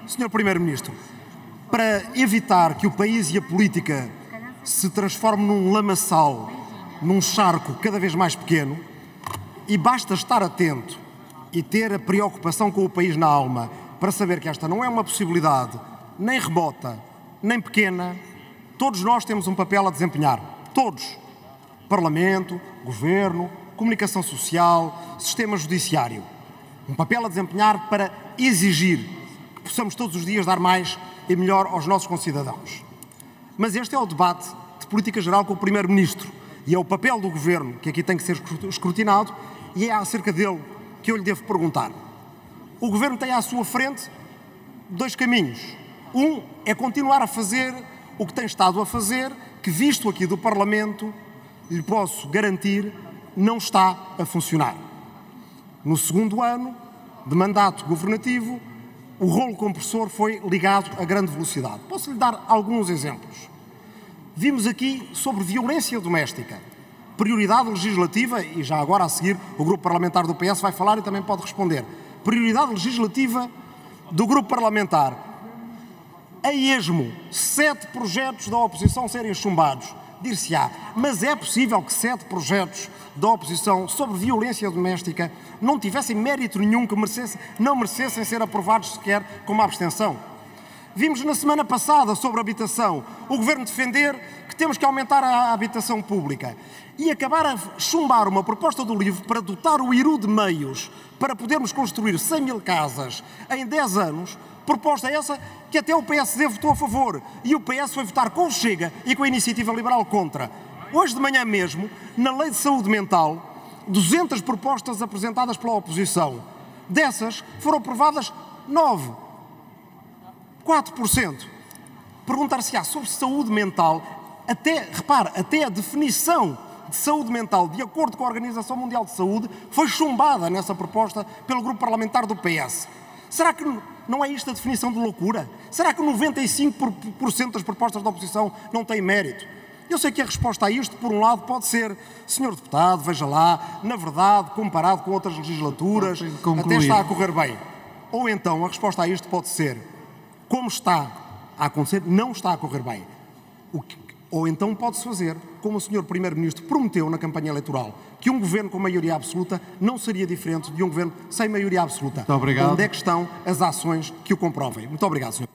Sr. Primeiro-Ministro, para evitar que o país e a política se transformem num lamaçal, num charco cada vez mais pequeno, e basta estar atento e ter a preocupação com o país na alma para saber que esta não é uma possibilidade nem remota, nem pequena. Todos nós temos um papel a desempenhar. Todos. Parlamento, Governo, Comunicação Social, Sistema Judiciário. Um papel a desempenhar para exigir que possamos todos os dias dar mais e melhor aos nossos concidadãos. Mas este é o debate de política geral com o Primeiro-Ministro e é o papel do Governo que aqui tem que ser escrutinado e é acerca dele que eu lhe devo perguntar. O Governo tem à sua frente dois caminhos. Um é continuar a fazer o que tem estado a fazer, que visto aqui do Parlamento, lhe posso garantir, não está a funcionar. No segundo ano de mandato governativo, o rolo compressor foi ligado a grande velocidade. Posso-lhe dar alguns exemplos. Vimos aqui sobre violência doméstica, prioridade legislativa, e já agora a seguir o Grupo Parlamentar do PS vai falar e também pode responder. Prioridade legislativa do Grupo Parlamentar. A esmo, 7 projetos da oposição serem chumbados. Dir-se-á, mas é possível que 7 projetos da oposição sobre violência doméstica não tivessem mérito nenhum, que não merecessem ser aprovados sequer com uma abstenção? Vimos na semana passada sobre habitação o Governo defender que temos que aumentar a habitação pública e acabar a chumbar uma proposta do LIVRE para dotar o IRU de meios para podermos construir 100 mil casas em 10 anos, proposta essa que até o PSD votou a favor e o PS foi votar com o Chega e com a Iniciativa Liberal contra. Hoje de manhã mesmo, na Lei de Saúde Mental, 200 propostas apresentadas pela oposição. Dessas foram aprovadas 9. 4%. Perguntar-se-á sobre saúde mental, até a definição de saúde mental, de acordo com a Organização Mundial de Saúde, foi chumbada nessa proposta pelo Grupo Parlamentar do PS. Será que não é isto a definição de loucura? Será que 95% das propostas da oposição não têm mérito? Eu sei que a resposta a isto, por um lado, pode ser: senhor deputado, veja lá, na verdade, comparado com outras legislaturas, até está a correr bem. Ou então, a resposta a isto pode ser: como está a acontecer, não está a correr bem. Ou então pode-se fazer, como o Sr. Primeiro-Ministro prometeu na campanha eleitoral, que um governo com maioria absoluta não seria diferente de um governo sem maioria absoluta. Muito obrigado. Onde é que estão as ações que o comprovem? Muito obrigado, Sr.